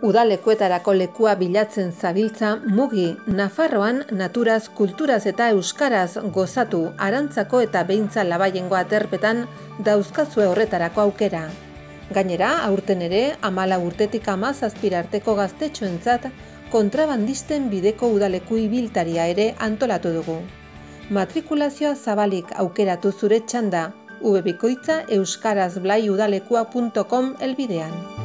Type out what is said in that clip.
Udalekuetarako lekua bilatzen zabiltza mugi, Nafarroan naturaz, kulturaz eta euskaraz gozatu Arantzako eta Beintza Labaiengo aterpetan dauzkazue horretarako aukera. Gainera, aurten ere, 14 urtetik 17 arteko gaztetxoentzat kontrabandisten bideko udaleku ibiltaria ere antolatu dugu. Matrikulazioa zabalik aukeratu zure txanda, webikoitza euskarazblaiudalekua.com helbidean.